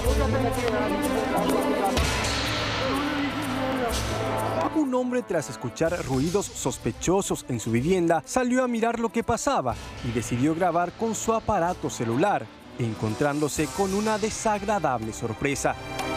Un hombre, tras escuchar ruidos sospechosos en su vivienda, salió a mirar lo que pasaba y decidió grabar con su aparato celular, encontrándose con una desagradable sorpresa.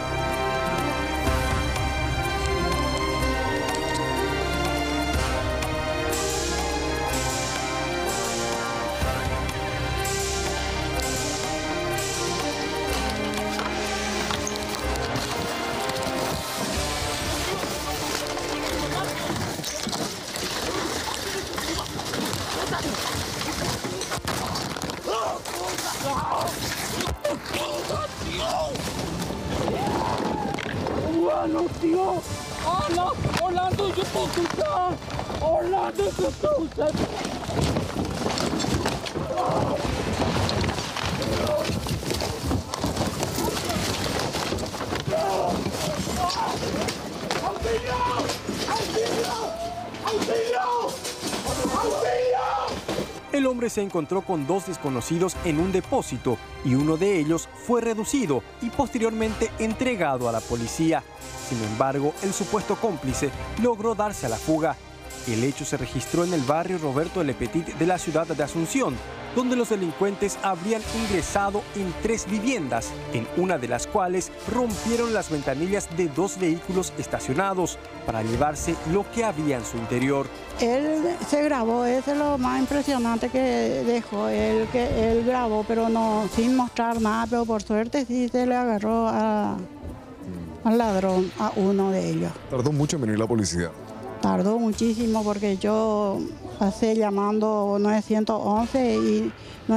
El hombre se encontró con dos desconocidos en un depósito y uno de ellos fue reducido y posteriormente entregado a la policía. Sin embargo, el supuesto cómplice logró darse a la fuga. El hecho se registró en el barrio Roberto Le Petit de la ciudad de Asunción, donde los delincuentes habrían ingresado en 3 viviendas, en una de las cuales rompieron las ventanillas de 2 vehículos estacionados para llevarse lo que había en su interior. Él se grabó, eso es lo más impresionante que dejó, que él grabó, pero no sin mostrar nada, pero por suerte sí se le agarró al ladrón, a uno de ellos. ¿Tardó mucho en venir la policía? Tardó muchísimo porque yo pasé llamando 911 y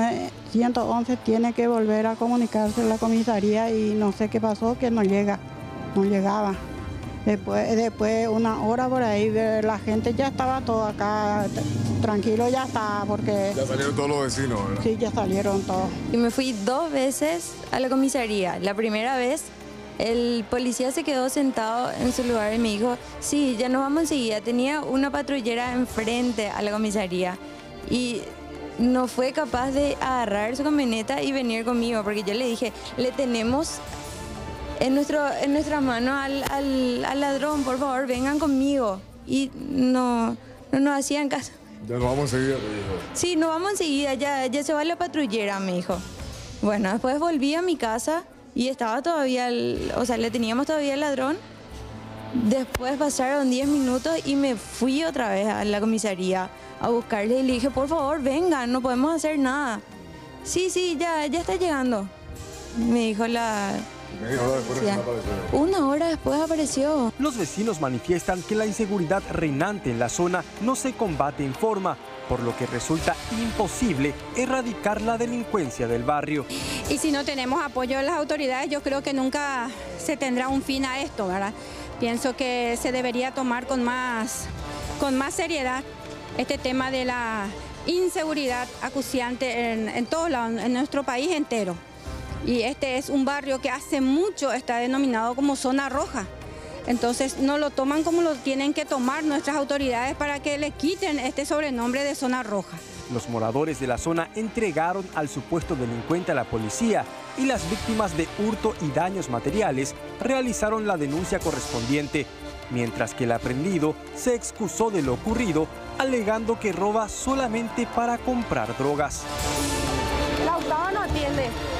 911 tiene que volver a comunicarse a la comisaría y no sé qué pasó, que no llegaba. Después una hora por ahí, la gente ya estaba todo acá, tranquilo ya está, porque... Ya salieron todos los vecinos, ¿verdad? Sí, ya salieron todos. Y me fui 2 veces a la comisaría. La primera vez, el policía se quedó sentado en su lugar y me dijo, sí, ya nos vamos enseguida. Tenía una patrullera enfrente a la comisaría y no fue capaz de agarrar su camioneta y venir conmigo, porque yo le dije, le tenemos en nuestra mano al ladrón, por favor, vengan conmigo. Y no nos hacían caso. Ya nos vamos enseguida, te dijo. Sí, nos vamos enseguida, ya se va la patrullera, me dijo. Bueno, después volví a mi casa y estaba todavía, le teníamos todavía el ladrón. Después pasaron 10 minutos y me fui otra vez a la comisaría a buscarle y le dije, por favor, vengan, no podemos hacer nada. Sí, ya está llegando, me dijo la... Una hora después apareció. Los vecinos manifiestan que la inseguridad reinante en la zona no se combate en forma, por lo que resulta imposible erradicar la delincuencia del barrio. Y si no tenemos apoyo de las autoridades, yo creo que nunca se tendrá un fin a esto, ¿verdad? Pienso que se debería tomar con más seriedad este tema de la inseguridad acuciante en todos lados, en nuestro país entero. Y este es un barrio que hace mucho está denominado como zona roja. Entonces no lo toman como lo tienen que tomar nuestras autoridades para que le quiten este sobrenombre de zona roja. Los moradores de la zona entregaron al supuesto delincuente a la policía y las víctimas de hurto y daños materiales realizaron la denuncia correspondiente, mientras que el aprendido se excusó de lo ocurrido, alegando que roba solamente para comprar drogas. El Autado no atiende.